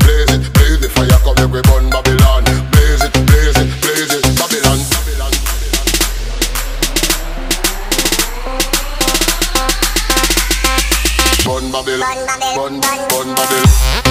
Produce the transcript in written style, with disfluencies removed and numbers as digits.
blaze it, blaze the fire, come make we burn Babylon. Blaze it, blaze it, blaze it, Babylon. Burn Babylon, burn Babylon.